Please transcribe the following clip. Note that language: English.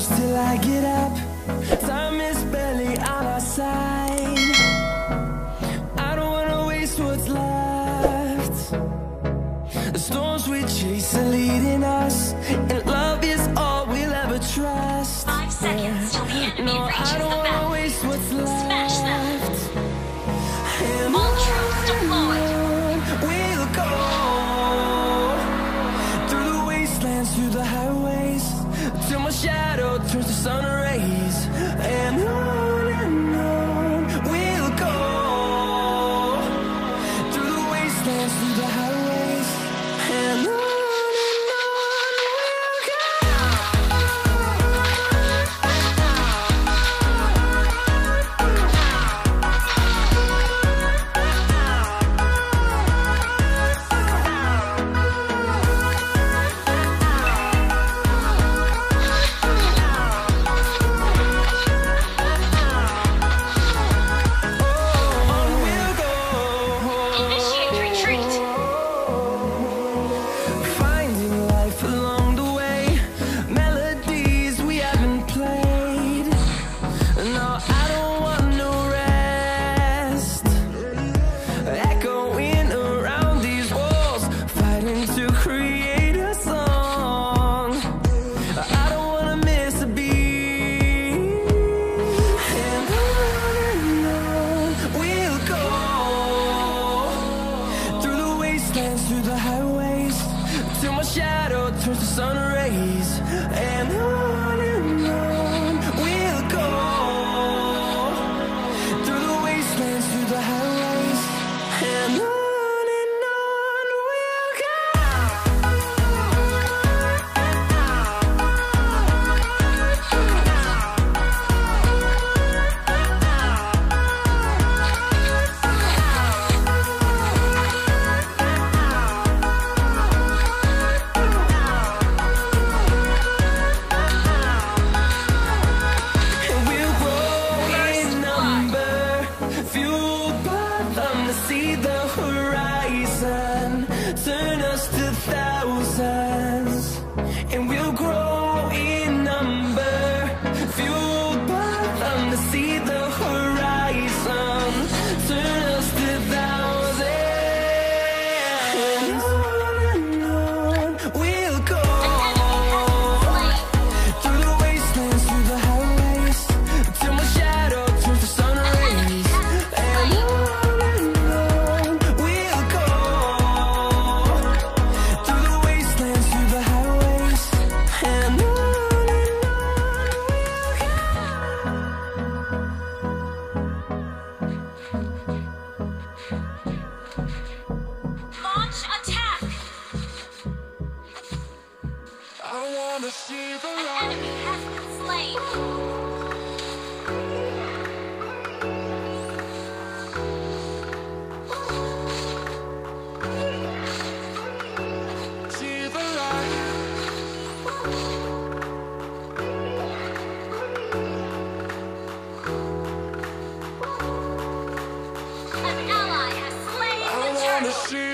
close till I get up. Time is barely on our side. I don't wanna waste what's left. The storms we chase are leading us, and love is all we'll ever trust. 5 seconds till the enemy No, I reaches don't the wanna battlefield. waste what's left. Smash them. And All troops deployed. we'll go through the wastelands, through the highways, till my shadow turns to sun rays. And on we'll go through the wastelands, through the highways, and on we'll go. Initiate retreat. Finding life along the way, melodies we haven't played. No, I don't want no rest. Echoing around these walls, fighting to create a song. I don't wanna miss a beat. And on we'll go through the wastelands, through the highways, till my shadow turns to sun rays. And on we'll go through the wastelands, through the highways, and on we'll go. And we'll grow in number, fueled by them to see the horizon, turn us to thousands. And we'll grow in number, fueled by them to see the horizon, turn us to thousands. And on we'll go through the wastelands, through the highways, till my shadow turns to sun rays. And on we'll go through the wastelands, through the highways, and on we'll go. Launch attack. I wanna see the light. Enemy has been slain. See the light. An ally has slain I the wanna turtle. see